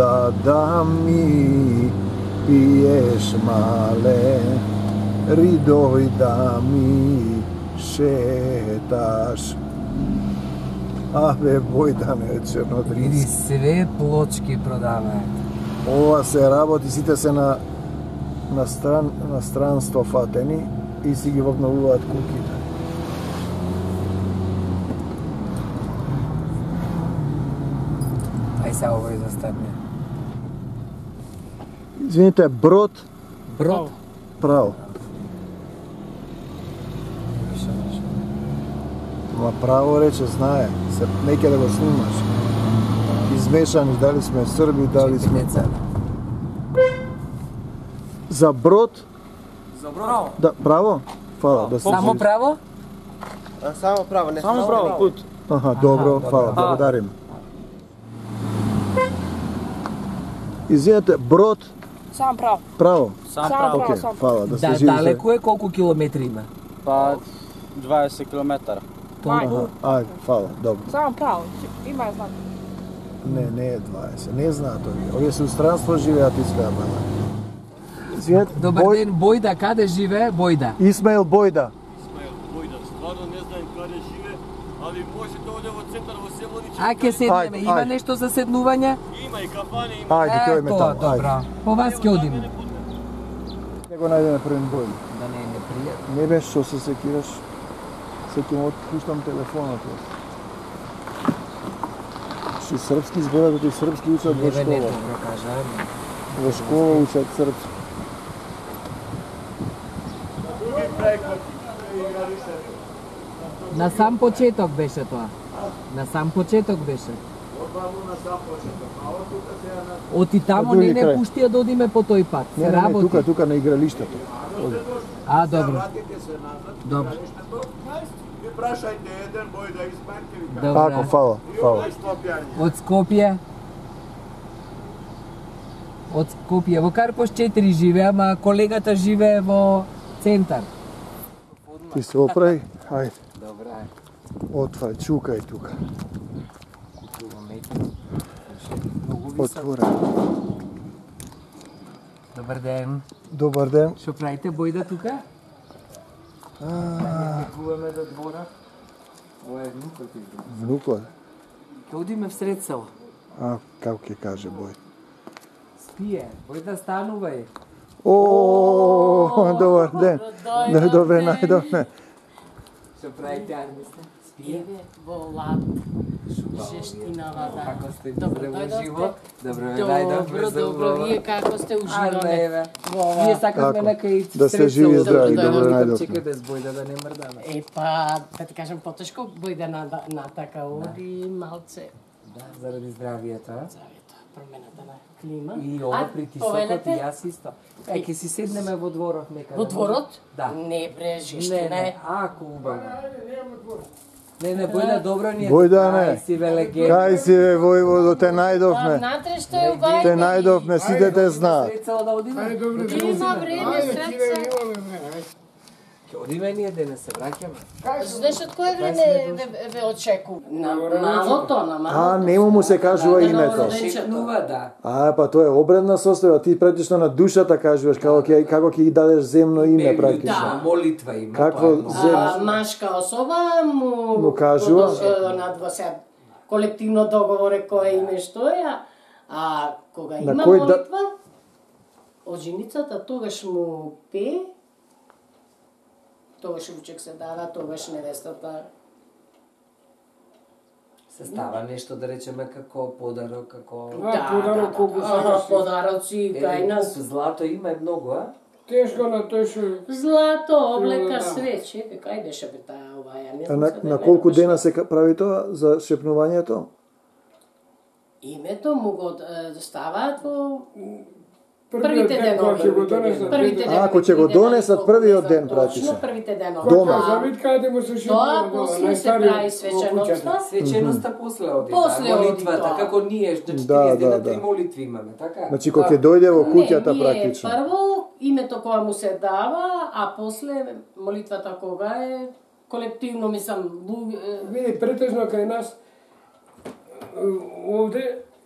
да ми пиеш мале, ридој да ми шеташ. Абе, Бојдане, Види, Чернодрински. све плочки продава. Ова се работи, сите се на странство фатени и си ги вогнавуваат куките. Ај се овој застапне. Извините, брод, Брод. право. Ма право рече, знае, се неќе да го снимаш. Измешани, дали сме Срби, дали сме... За брод, За браво. да, право? Фала, да се... Само право? Само право, не само право пут. Аха, добро, фала, благодарим. Извинете, брод, Сам право. право. Сам Сам право. Окей, сам. фала, да се Да, живи. далеко е, колку километри има? Па 20 км. Аха, ајде, фала, добро. Сам право. Има знак. Не е 20, не знаат овие. Овие се у странство живеат изгледа бала. Извинете, Добар ден, Бојда, каде живее Бојда? Исмаил Бојда. Бојда, стварно не знаем каде живе, али може да оде во центар во Селониче. А ќе седнеме, Ајде, има ајде. нешто за седнување? Има и кафане, има. Ајде, ќе одиме тоа, таму, добро. ајде. По вас ќе одиме. Ќе го најдеме првен Бојда. Да не е непријатно. Не беше што се секираш, се ќе му отпуштам телефонот. Ши српски изборат, и српски учат во Не бе, не школа. добро кажа. Во школа учат српски. На сам почеток беше тоа. На сам почеток беше. Оти таму други не крај. пуштија да одиме по тој пат. Не, Се не, не, работи. тука на игралиштето. А, добро. Добро. Ви прашајте еден Бојда измарте ви Ако, Добро. фала, фала. Од Скопје. Од Скопје. Во Карпош 4 живее, ама колегата живее во центар. Ти се оправи, ајде, Добра. отвај, чукај тука. Многу висок. Отвора. Добар ден. Добар ден. Што правите Бојда тука? А, Куваме до двора. Ова е внукот изгледа. внукот. Ќе одиме всред село. А, како ќе каже Бој. Спие. Бојда станувај. О, добар ден. Да, добре, најдовме. Што правите Армисте? Спие. Еве, во лад, жештинава, да. Како сте Добро здраво дојдовте. живо? Добро ве најдовме Добро, за добро, убаво. вие како сте Ајде, уживаме еве. во ова? Ние сакавме Како? нека и Да сте сред живи и село здрави, да добро дојдеме. најдовме. Чекај без Бојда да не мрдаме. Епа, да ти кажам потешко, Бојда на така оди малце. Да, заради здравието, а? Завето, промената на клима. И ова притисокот повелете? и јас исто. Ќе си седнеме во дворот некаде. Во дворот? Да. Не бре, Не, жештина не, е. ако убаво. Не, Бојда, добро ни е. Бојдане, Ај си ве легенда. Кај си бе, Војводо, те А најдовме. внатре што е Те обајде? најдовме, сите те знаат. Сред село да одиме? Има време, среца. Ќе одиме ние денес, се враќаме. Знаеш од кое време ве очекувам? На малото, на малото. А, нему му се кажува името. Шетнува, да. А, па тоа е обредна состојба, ти практично на душата кажуваш како ќе ги дадеш земно име практично. Да, молитва има. Какво тоа е много. Машка особа му кажува? надво се колективно договор е кое име што е, а кога На има кој да- молитва, од женицата тогаш му пее, тогаш ручек се дава, тогаш невестата. Се става нешто да речеме како подарок, како Да, подароци кај нас. Злато има е многу, а? Тешко на тој што Злато, облека, све, чекај, кај беше бе таа ова, ја не А знам на, сега на не колку беше. дена се прави тоа за шепнувањето? Името му го ставаат во првиот првите ден кога ќе го денови. донесат. Првите денови. ако ќе го првите денови, донесат колку првиот не ден, знам практично. точно, првите денови. Дома. А, Завид каде му се Тоа шепнува, после се прави свеченоста. Свеченоста после оди, После да, оди молитвата, тоа. како ние, значи Да, 40 да, дена да. 3 молитви имаме, така? Значи кога ќе дојде во куќата Не, практично. ние прво името кога му се дава, а после молитвата кога е колективно, мислам, Види, претежно кај нас овде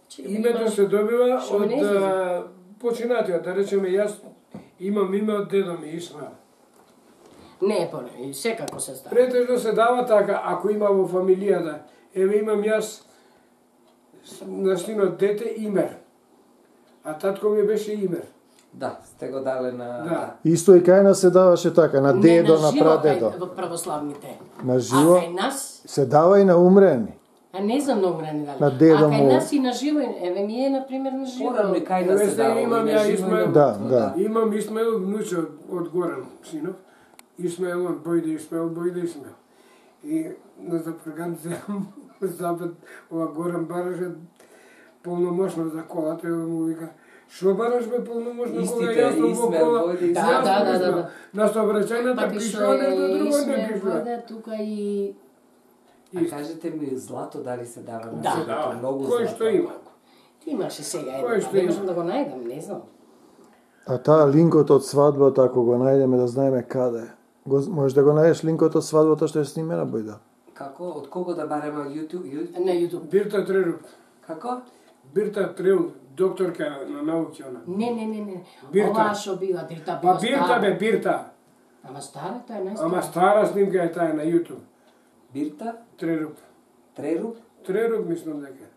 Името се добива Што ми не од излезе? починатиот, да речеме јас имам име од дедо ми Исмаил. Не, поне, секако се става. Претежно се дава така, ако има во фамилијата. Еве имам јас на синот дете Имер. А татко ми беше Имер. Да, сте го дале на... Да. Исто и кај нас се даваше така, на дедо, Не, на живо прадедо. кај во православните. На живо А кај нас, се дава и на умрени. а не знам на умрени дали. На дедо а кај му- нас и на живо, еве ми е, например, на живо. Порано и кај Еве нас се сега дава. имам и ја на живо, и Исмаил. на Да, мртво, да. Имам Исмаил внуче од Горан, синов. Исмаил, он Бојде Исмаил, Бојде Исмаил. И на запрганица запад ова Горан бараше полномошно за колата и му вика шо бараш бе полномошно кога Истите, јас сум во Исмаил, кола? Бојде Да, Исмаил. да. На сообраќајната Пати пишува што нешто е друго не Исмаил пишува. вода, тука и... А кажете ми, злато дали се дава на Да. живото? Многу Кој злато. што има? Ти имаше сега Кој едно, што не има? можам да го најдам, не знам. А таа линкот од свадбата, ако го најдеме да знаеме каде е. Можеш да го најдеш линкот од свадбата што е снимена, Бојда? Како? Од кого да бареме од YouTube? На YouTube. Бирта Треруп. Како? Бирта Треруп, докторка на науки она. Не. Бирта. Оваа што била, Бирта Па Бирта бе, Бирта. Ама старата е најстара. Ама стара снимка е таа на YouTube. Бирта? Треруп. Треруп? Треруп мислам дека.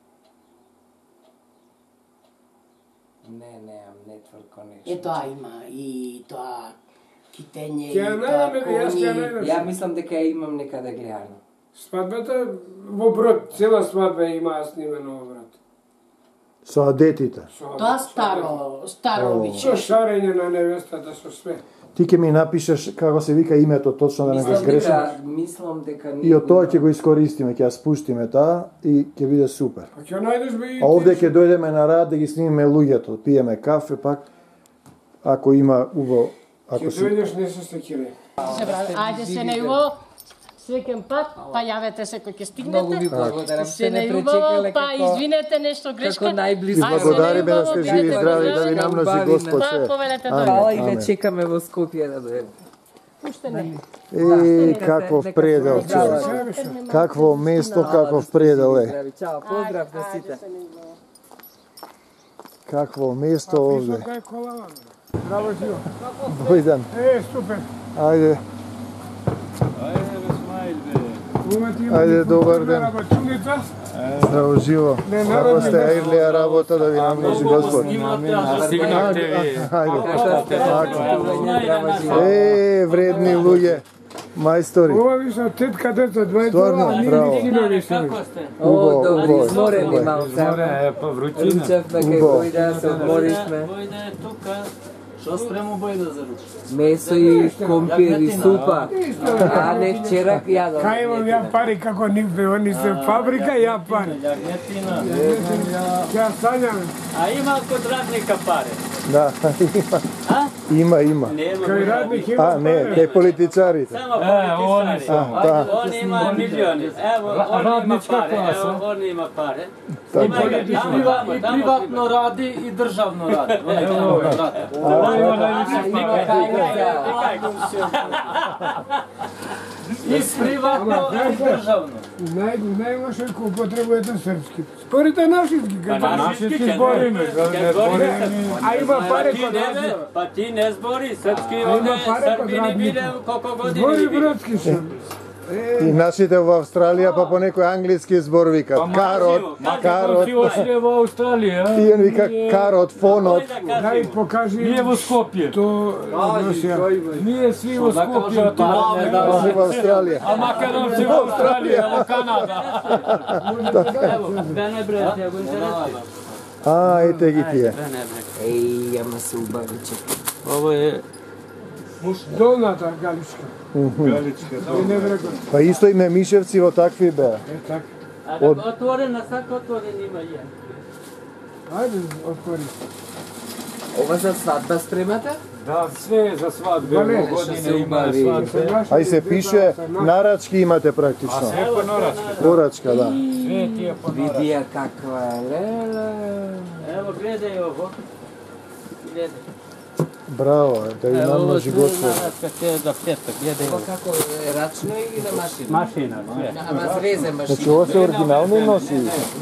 Неам нетворк Е, connection. тоа има и тоа китење Ќе ја и тоа најдеме, бе, јас ќе ја коњи. најдам. Ја мислам дека ја имам некаде гледано. Свадбата во Брод, цела свадба имаа снимено во Брод. Со адетите. Тоа старо Со виќе. шарење на невестата, со све. Ти ќе ми напишеш како се вика името точно да не го сгрешам. Мислам дека И од тоа ќе го искористиме, ќе ја спуштиме таа и ќе биде супер. Па ќе најдеш бе и А овде ќе дојдеме на рад да ги снимиме луѓето, пиеме кафе пак, ако има убаво, Ќе ако си... дојдеш не се секире. Ајде се најубаво, среќен пат, па јавете се кој ќе Многу ви стигнете. благодарам, Се сте не најубаво, пречекале па како... извинете нешто грешка. како најблизко. Ви благодариме да сте живи и бидете здрави, да ви здрави. намножи Господ Па, се. повелете Амен, Фала и амен. ве чекаме во Скопје да дојдете. Уште не. Каков предел, човек. Какво место, каков предел е. Чао, поздрав на сите. Ајде се најубаво. Какво место овде. Кај колава? Браво живо. Бојдан, Супер. ајде, ајде, добар ден. Работуница. Здраво живо. Како сте, ајрлија работа да ви намножи Господ. Стигнахте ви. Ајде. Вредни луѓе, мајстори. Ова ви се тетка деца, двајца, Стварно, а ние браво. синови се. О, добри, убаво, изморени убаво. малце. Ручевме кај Убаво. Бојда, се одморисме. Бојде е тука. Што спремо Бојда за руч? Месо и компир и супа. А не вчера јадов. Кај имам ја пари како нивде, они се фабрика, ја пари. Јагнетина. Ја сањам, А има код радника паре? Да, има. Нема. кај радник А, има не, пари. те политичарите. Само политичари. Да. Он има милиони. Ево, он има паре. Ево, он има паре. Има И приватно ради и државно ради. И приватно и државно. Најлошо е кој употребувате српски. Спорите нашински, како Нашински ќе збориме. А има паре код не, па ти не збори српски, има овде паре код српини биле радника. колко години Збори биле. братски се. И нашите во Австралија па по некој англиски збор викат. Карот, во Австралија. тие вика карот, фонот. Дај покажи. Ние во Скопје. То Русија. Ние сви во Скопје, а Си во Австралија. а македонци во Австралија, во Канада. Две брат, ја го интересува. А, ете ги тие. Еј, ама се убави че. Ово е Долната галичка. Не рекол. Па исто име Мишевци во такви беа. А отворена, сака отворен има ја. Ајде, отвори. Ова за свадба спремате? Да, све за свадбе, Вале, во се година има убави. свадбе. Ај се пише нарачки имате практично. Све по норачка. Порачка, да. Све тие по норачка. Видија каква е, леле. Ево, гледај ово. Гледај. Браво, да ви намножи Господ. За петък, гледай. Ovo kako, račno ili na mašinu? Машина, sve. Ама срезе Значи машина. ова се оригинални носи.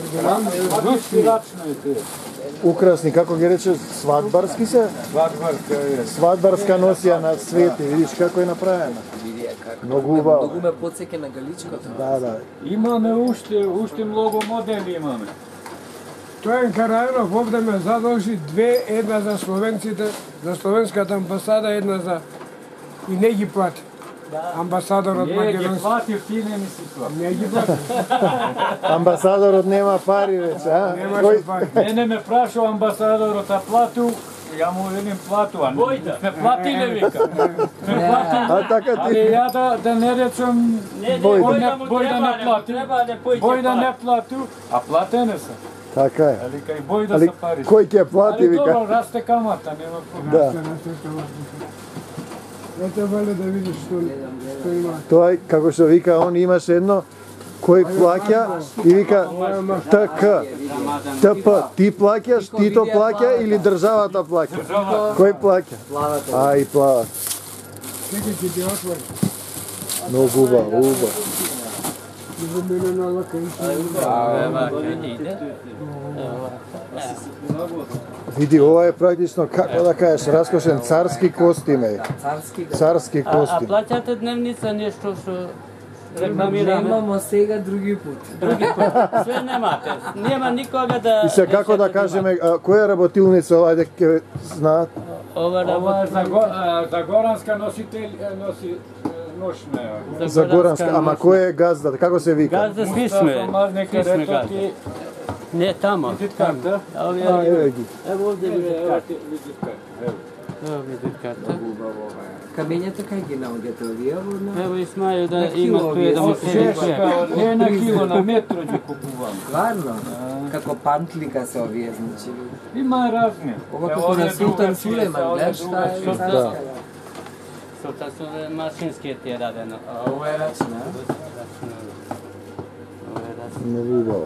Украсни, како ги рече, свадбарски се? Свадбарска носија на свети, видиш како е направена. Видија како. Многу убаво. Многу ме подсеќа на галичкото. Да. Имаме уште многу модели имаме. Стојан Карајанов овде ме задолжи две, една за словенците, за словенската амбасада, една за... И не ги плати. Амбасадорот Не ги македонски. платив, ти не ми си плати. Не ги плати. Амбасадорот нема пари веќе, а? Немаше пари. Мене ме прашал амбасадорот, а плату, ја му велим плату, а Бојда. сме платиле, вика. Сме платиле. А така Али ти. ја да не речем, Бојда не плати, Бојда не плату, а платене се. Така е. Али кај Бојда Али са пари. кој ќе плати, Али вика? добро, расте камата, нема проблем. Да. Ете вале да видиш што има. Тоа како што вика, он имаше едно кој плаќа и вика ТК. ТП, ти плаќаш, ти то плаќа или државата плаќа? Кој плаќа? А, и плава. Чекай ќе ти отвори. Многу убаво. За мене на лака Види, ова е практично, како да кажеш, раскошен царски костим е. Царски А костим. плаќате дневница нешто што рекламираме? Немамо сега други пут. Други пut. Све немате. Нема никога да... И се како да кажеме, која работилница ова дека ќе знаат? Ова Ова е работа... за горанска носител, носи ношна. За Горанска, ама кој е газда, како се вика? Газда сви сме. Сви сме газда. Не, тамо. Визит карта. Еве ги. Ево овде визит карта. Ево визит карта. Камењата кај ги наоѓате овие? Ево Исмајо да има тој да му се Не на кило, на метро ги купувам. Стварно? Како пантлика се овие, значи. Има разни. Ова како на Султан Сулеман, гледаш, таа е Да. царска. Сота со машинскиот е радено. Ова е рачна, Многу убаво.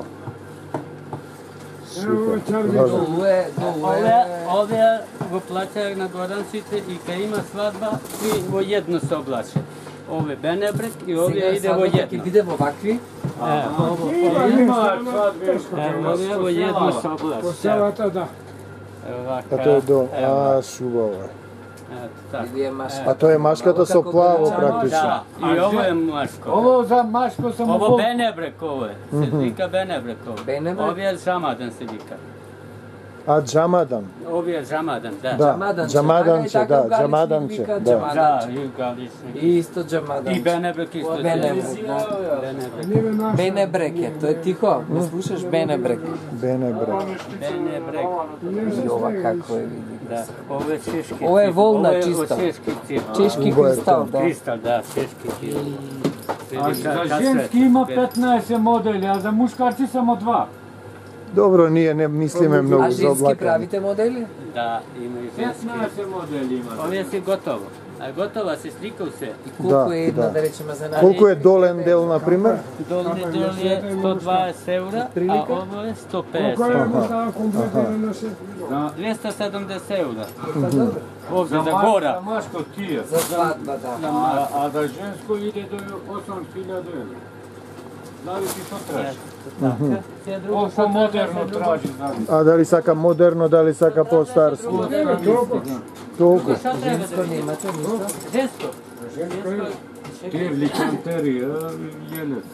Ево чарги. Долу е... Овие го плаќаја на горанците и кај има свадба, сви во едно се облаче. Ове Бенебрек и овие иде во Ќе едно. биде во вакви? Има свадби. Овие во едно се облаче. По селата, да. А тоа е до... А, шубаво е. Или е машка? А тоа е машката со плаво практично. Да, и ово е машко. Ово за машко само Ово Бенебрек ово е. Се вика Бенебрек ово. Бенебрек? Овие Жамаден се вика. А Джамадан? Овие Жамаден, да. Да, Джамаданче, да, Джамаданче, да. Да, и галично. И исто Джамадан. И Бенебрек исто. Бенебрек, да. Бенебрек. Бенебрек е, тоа е тихо. Не слушаш Бенебрек. Бенебрек. Бенебрек. И ова како е, види. Да, ovo je češki Ovo je cip. volna Ovo je čista. češki cip. Чешки Убаво е кристал, тоа. да. Kristal, da, češki cip. А за женски има 15 модели, а за мушкарци само 2. Добро, ние не мислиме А многу за женски облакање. правите модели? Da, ima i ženski. 15 модели има. Ovo si gotovo. A gotova se slika u se. И колку Да, е една, да. да речеме, за нас? Колку е долен дел, например? Dolni del je 120 eura, a ovo je 150. Кој е става комплетирано се? 270 eura. Добро. Ovdje za gora. За машко тие. За свадба, да. А за женско иде до 8000 евра. Зависи што тражи. Колко модерно тражи, зависи. А дали сака модерно, дали сака по-старски? Толку. Šta treba Женско da немате ништо? Žensko. Терли, кантерија, јелец.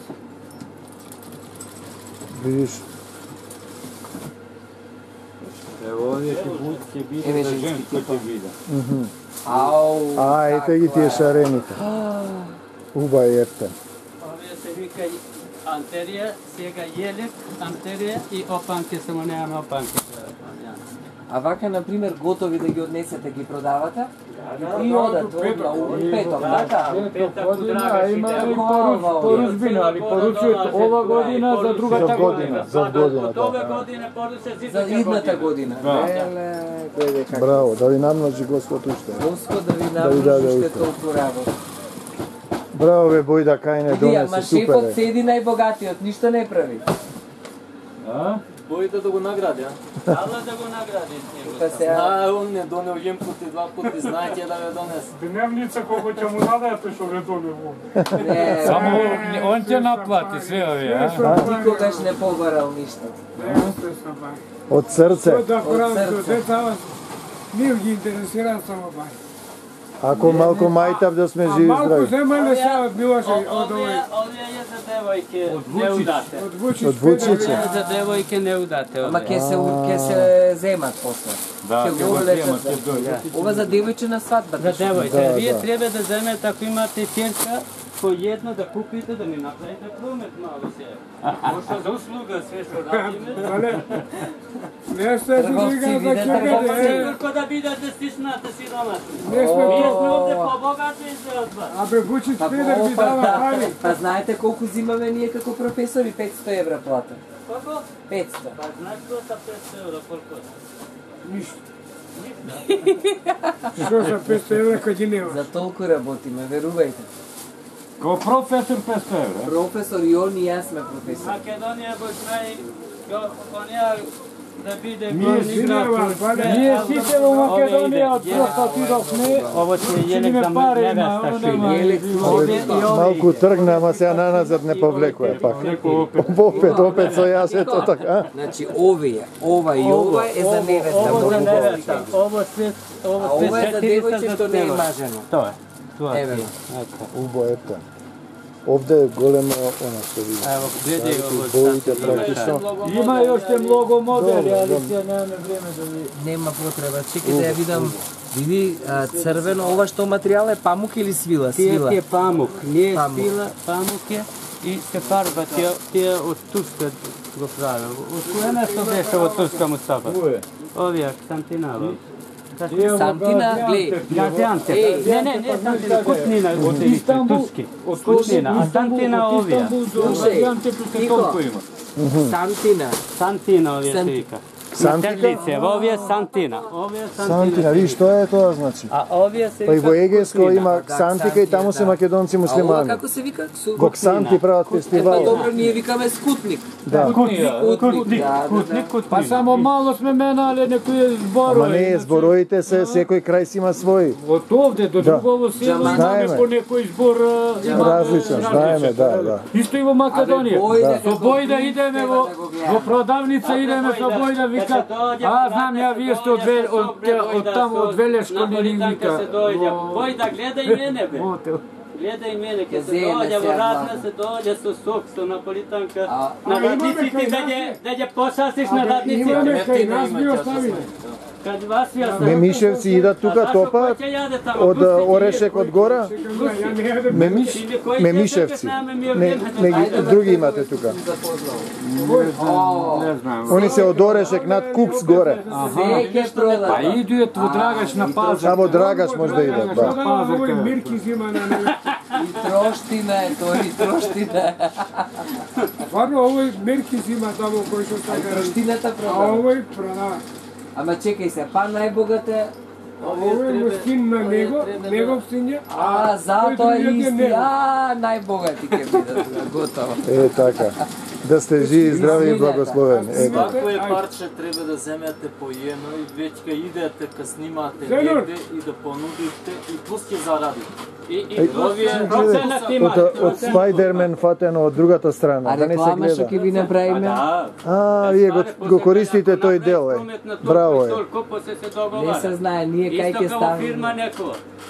Видиш, Ево, овие ќе биде Еве за женски женско ќе биде. Ау. а ете ги тие шарените. Уба е ефтен. Ovdje se vika anterija, sjega jelek, anterija i opanke, samo nemamo opanke. А вака, например, готови да ги однесете, ги продавате? И одат, петок, така? Година, има и поручбина, али поручуваат ова година за другата година. За година, Od ove да. godine poruče За идната година. Еле, гледај како. Браво, да ви намножи Господ уште. Господ да ви Да ви даде намножи уште уште. толку работа. Браво бе, Бојда, кај не Вија, донесе, ма супер шефот е. седи најбогатиот, ништо не прави. А? Бојда да го награди, а? Allah da го награди с него. Па сега Знае, он не донел един път и два пъти, знаете да ви донес. Дневница колко ќе му дадете што ве долево. не, Само он ќе наплати све овие, а? никогаш не побарал ништо. Од срце. Да правим со деца, нив ги интересира само бај. Ако малку мајтав да сме живи Малку здрави. земале се од Милоше, од овој, Ovdje je za devojke neudate. од Вучич. Од Вучича. Ovdje je za devojke neudate. Ама ovdje. ќе се земат после. Да, Ќе ќе го го влечат. земат, ќе дојде. Ова за девојчина свадба. За devojke. Da, Вие da. treba da zemete ako imate ćerka po jedno da kupite da mi napravite promet malo se. Možda za usluga sve što radime. Але нешто се Трговци, дига за видете, трговци. кегаде. Sigurko da бидете стиснати сиромасни. Не сме Ние сме ovdje побогати за od vas. Абе Вучич Па Педер ми дава пари. Па знаете колку зимаме ние како професори? 500 евра плата. Koliko? 500. Pa znaš ko sa 500 euro koliko? Ништо. Што за 500 евра кој ги нема? За толку работиме, верувајте. Ко професор 500 евра. Професор и он и јас сме професори. Makedonija bo znaj, onija da bide Ние glavni сите grad. Ние сите во Македонија просто отидовме. Ovo ti je Учили jelek ме za пари, nevesta ма, šilje. Jelek Ovdje i Малку ovi. тргна, ама сега наназад не повлекува пак. Опет со јас ето така. Значи овие, ова и ова е за невеста. Ovo za многу nevesta, повеќе. ovo sve А ова е за 400 девојче што не е devojke. мажено. To je. To je. Еве. Убо ето. Овде е големо она што види. Evo, gledaj ovo. Боите практично. Има и уште многу модели, али сега немаме време да ви... Нема потреба. Чекај да ја видам. Види црвено, ова што материјал е памук или свила? Свила. Тие pamuk, nije Pamuk. spila, pamuk je i se farba tije od Turska go prave. Od koje mesto beše od Turska Mustafa? Ovija, Santinalo. Santina, глеј. Gaziantep. Ej. Ne, Santina, Kutnina, turski. Kutnina, a Santina ovija. Истанбул до Слушај, Газиантеп уште Нико. толку има. Сантина. Santina ovija se Sant- vika. Santika? Materlice, ovija Santina. Ovija Сантина, видиш што е тоа значи? A ovija se Па и vika во Егеско Kutnina. има Да, Сантика и таму се да. македонци А ова муслимани. како се вика? Во Ксанти прават Па фестивал. добро, ние викаме скутник. Да. Кутник, да, Kutnik, Па Kutnik. само мало сме менале некои Ама зборови. не, збороите се, секој крај си има свој. Од овде до другово село имаме Знаеме. по некој збор Различен, знаеме, да. Исто и во Македонија. Бојде Со како Бојда ви идеме треба во да го гледаме. продавница, идеме со Бојда, вика, а знам ја вие сте од таму од Велешко не ни вика. Bojda, gledaj mene be. Мотел. Gledaj mene, kad se Zeme dođe, se vratno odmah. se dođe sa sok, sa napolitanka, A- na A radnici imame ti kaj da je posasiš na radnici. Имаме кај нас би оставиле. Kad vas ja sam... Мемишевци идат тука, топаат од Орешек од гора. Ја не јадем. Мемишевци. Не ги други имате тука. Не знам. Они се од Орешек над Кукс горе. Се ќе Па продаде. идујат во Драгаш на пазар. Само Драгаш може да идат, да. Овој Мирки зима на мене. И троштина е тоа, и троштина. Стварно овој Мирки зима таму кој што така. Троштината А продава. овој продава. Ама чекај се, па најбогат е... Овој му син на негов син е. А, затоа е другиот исти. негов. А, најбогати ќе бидат. Готово. Е така. Да сте живи, здрави и благословени. Е така. Свакое парче треба да земете по едно и веќе идете ка снимате Зенор. негде и да понудите и плюс ќе зарадите. I procenat ima. Од Спајдермен фатено од другата страна, А да не се реклама што гледа. ќе ви направиме? А, вие го користите тој дел, е. Браво е. Не се знае, ние кај ќе Isto kao firma ставиме. neko.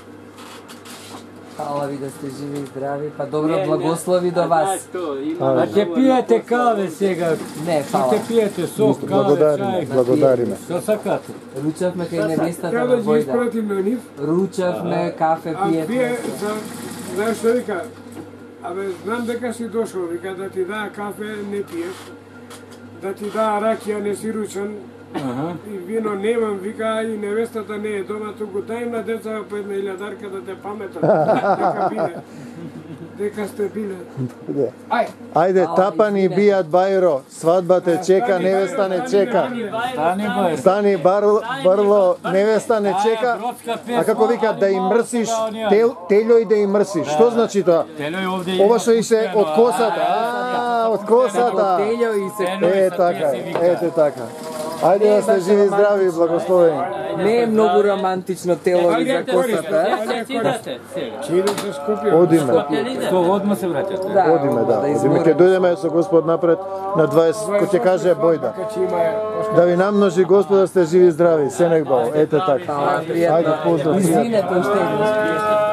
Фала ви да сте живи и здрави, па добро благослови до вас. А ќе пиете каве сега. Не, фала. Ќе пиете сок, каве, Благодариме, чај. благодариме. Што сакате? Ручавме кај невестата Треба на да ги Бојда. испратим на нив. Ручавме, кафе А вие, пиете. знаеш што вика? Абе, знам дека си дошол, вика, да ти даа кафе, не пиеш. Да ти даа ракија, не си ручан. И вино немам, вика, и невестата не е дома, туку дај на деца по една илјадарка да те паметат. Дека биле. Дека сте биле. Ајде, тапани бијат бајро, свадба те чека, невеста не чека. Стани бај. Стани барло, невеста не чека. А како вика, да им мрсиш, телјој да им мрсиш. Што значи тоа? Телој овде Ова што и се од косата. А, од косата. Телјо и се Е така, ете така. Ajde da ste živi, zdravi i blagosloveni. Не е многу романтично телови за косата. Чири се Скопје. Одиме. То одма се враќате. Да, Одиме, да. Одиме. изморите. Ке дојдеме со Господ напред на 20, кој ќе каже Бојда. Да ви намножи Господ да сте живи и здрави. Сенек Бал. Ете така. Hvala, prijatno. Ajde, pozdrav. Izvinete, уште еднаш.